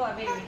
boy, baby.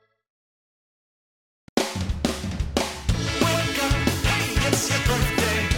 It's your birthday.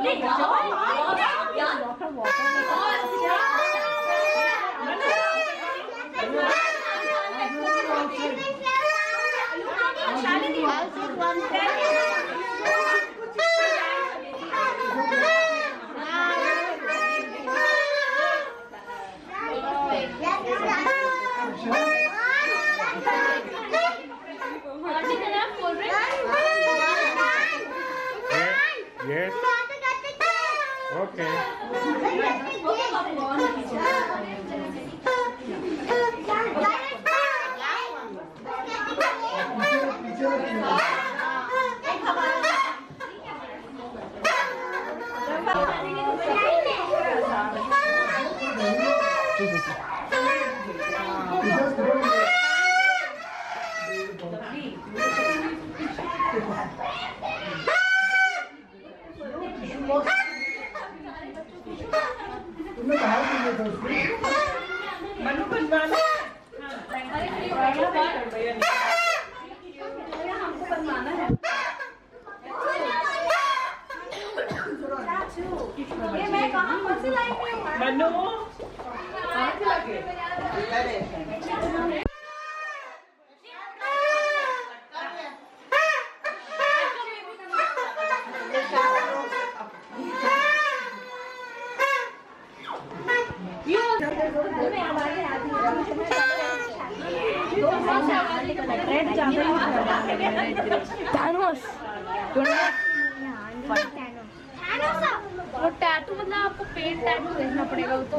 Yes. Okay. वो tattoo मतलब आपको पेन टैटू देखना पड़ेगा तो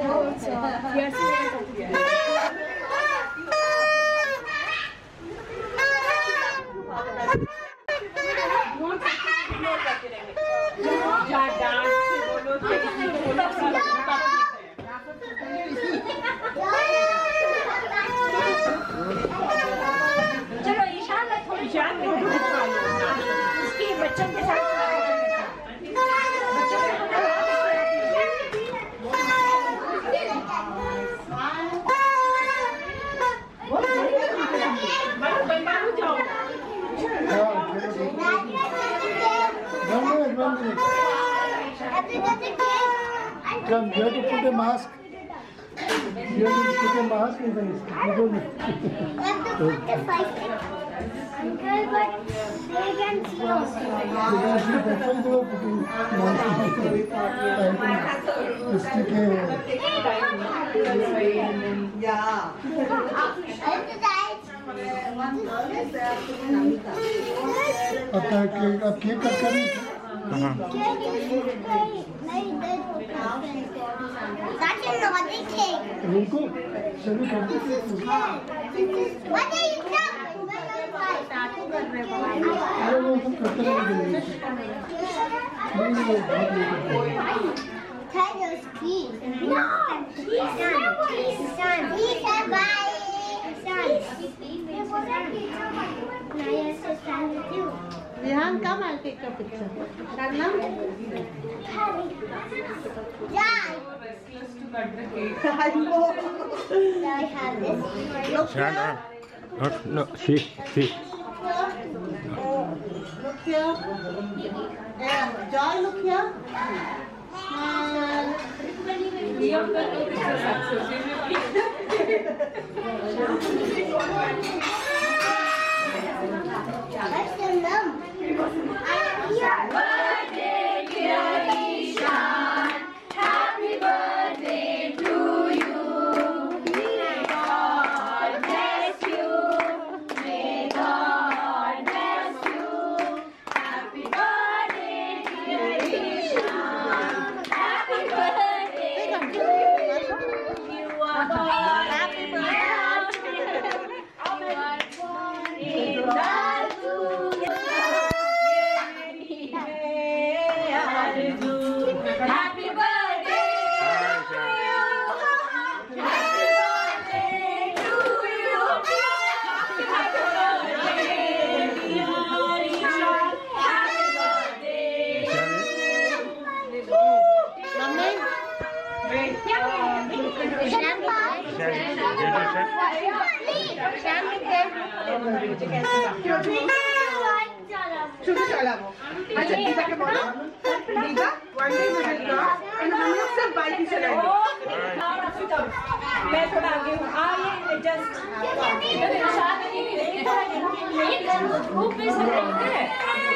चलो ईशान उसकी बच्चों के साथ Come, you have to put a mask. You have to put a mask in the You don't You have to put the 5 because but they can slow. That's why they were putting mask in the stick अब cake cut करी That's a naughty cake. रुको चलो करते What are you doing? अरे वो सब करते रहेंगे Tell those keys. No. Ishaan. Bye. Ishaan, come, I'll take a picture. Karna? I have this. Look here. No, see. Look here. Joy, look here. What's the number? birthday dear Ishaan, happy birthday to you. May God bless you. May God bless you. Happy birthday dear Ishaan. Happy birthday to you. You are born. Happy birthday. You are born in the Happy birthday to you. Happy birthday to you. Happy birthday, dear Ishaan. Happy birthday. छोटा चला वो अच्छा दीदा के बोलो दीदा आगे बढ़ेगा and हम लोग सब बाइक से चलाएंगे मैं थोड़ा आगे हूँ ये जस्ट ग्रुप में सब रहते हैं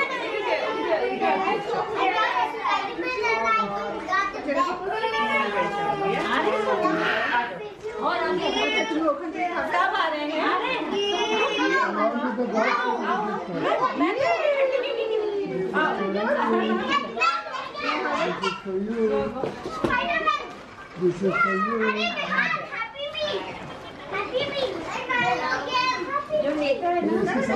और कब आ रहे This is for you. Happy me. Happy me. जो लेकर है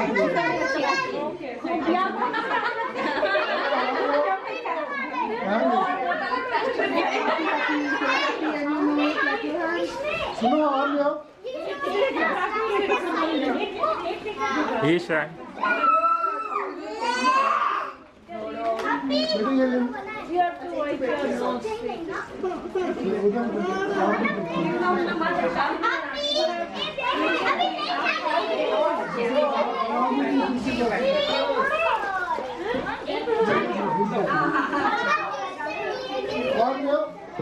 सुनो और ले आओ Ishaan. बेटे ये ले You have to wipe your nose. और ले आओ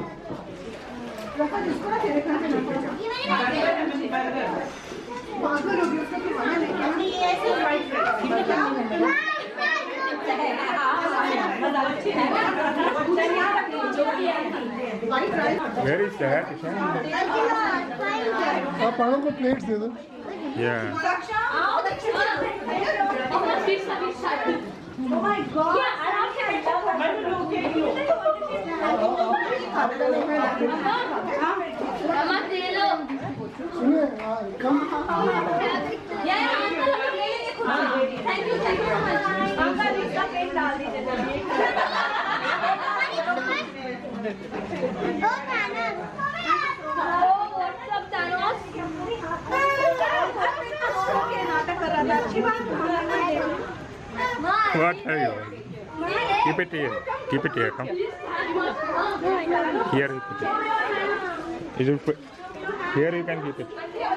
Where is that, Ishaan? आप पागल को प्लेट्स दे दो Yeah. Oh my God! आराम से बैठो. मम्मा दे लो. सुनिए कम Thank you so much. Uncle इसका पेट डाल दीजिए. WhatsApp Thanos. नाटक कर रहा था अच्छी बात What are you? Keep it here. Keep it here. Come. Here you keep it. Is it put- Here you can keep it.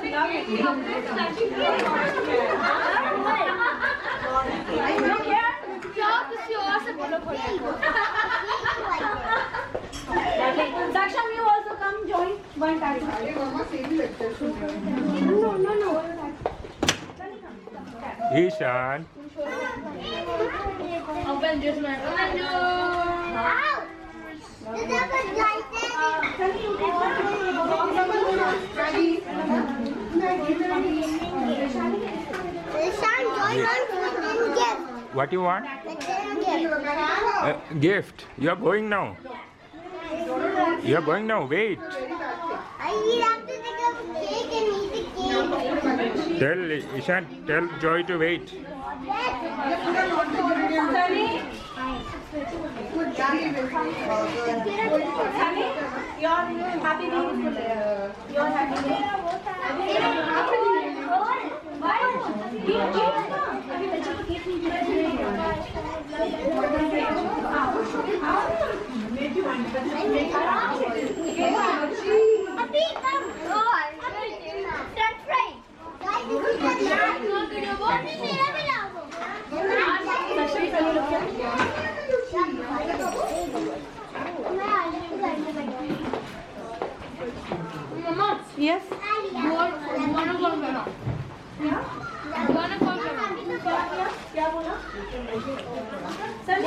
Daksham, you also come join one time. No. Ishaan. Open this one. What you want? Gift. You are going now. You are going now. Wait. I have to take a cake and eat the cake. Tell Ishaan. Tell Joy to wait. Your happy day. Your happy day. अभी बच्चों को cake नहीं Yes. क्या बोला? Why?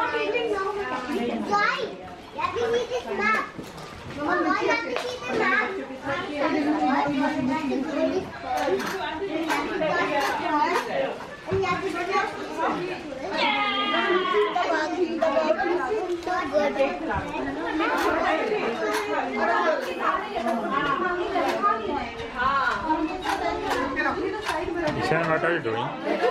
You have to eat this map. Why you have to eat the map? And you have to Ishaan, what are you doing?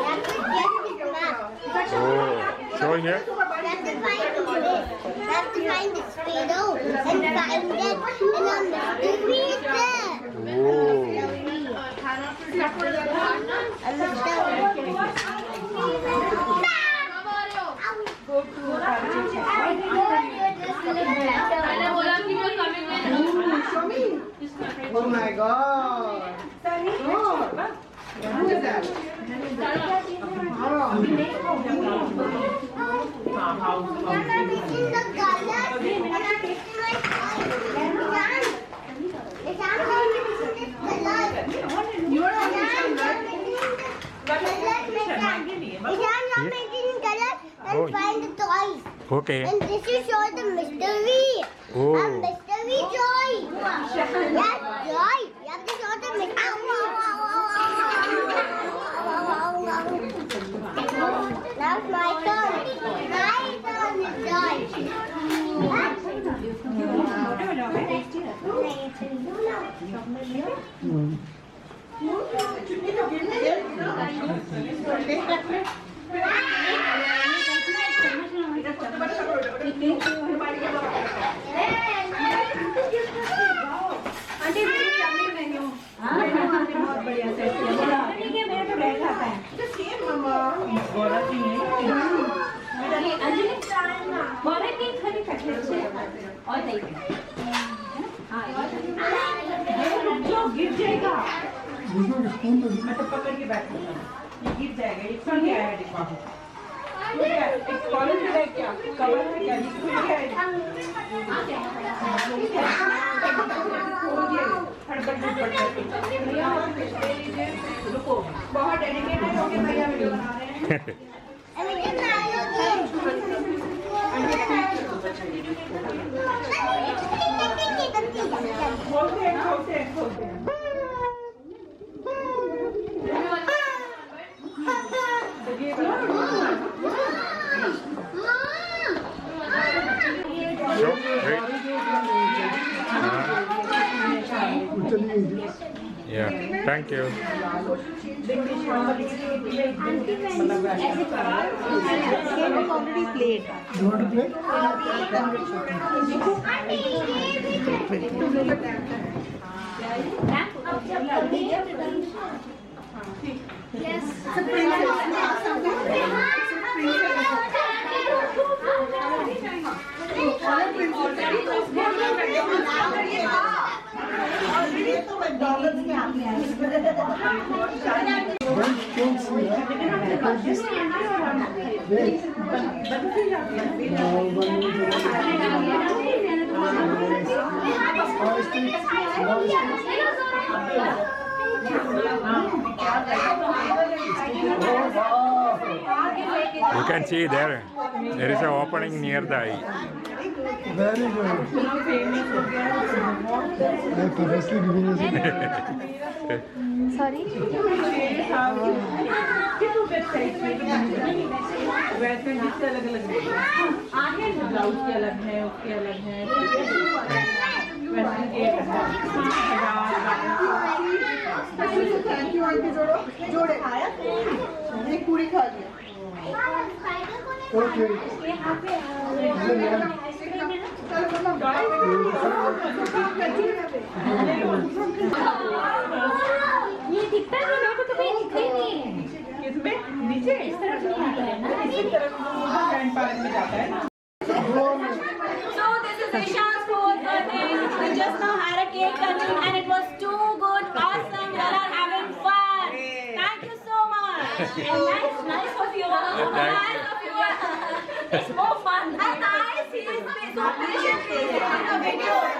Oh, show here. You have to find this potato and find it and on the read it. Oh. मैंने बोला कि जो coming में Oh my God. Oh. Who is that? Mama, this is the color. Okay. And this is show the mystery. Oh. And mystery joy. Yes, joy. You have to show the mystery. Now it's my turn. My turn is joy. Aunty मेरी yummy menu menu aunty बहुत बढ़िया set किया ठीक है मेरा तो बैठ खाता है सेम मम्मा बोला कि नहीं अंजलि बोला कि खाली कटलेट से और दही हां जो गिर जाएगा मैं तो पकड़ के बैठूंगा ये गिर जाएगा एक फल क्या है डिब्बा एक कॉलेज में है क्या कवर में क्या लिखा है रुको बहुत डेडिकेटेड हो गए भैया वीडियो बना रहे हैं खोलते हैं So, wait. Yeah, thank you. Game is already played. You want to play? Yes. You can see there is an opening near the eye. Very good. Like a wrestling video. Sorry? वैसे जिससे अलग अलग आगे blouse के अलग है उसके अलग है वैसे एक थैंक यू आंटी जोड़े खाया एक पूरी खा लिया Okay. ये दिखता है मेरे को तो कहीं दिखता ही नहीं है किसमें नीचे इस तरफ नहीं आता है ना इसी तरफ ग्रैंड पार्क में जाता है ना So this is Ishaan's fourth birthday. We just now had a cake cutting and it was too good, awesome. We are having fun. Thank you so much. And nice of you. Nice of you. It's more fun. Nice. He is so patient. Video.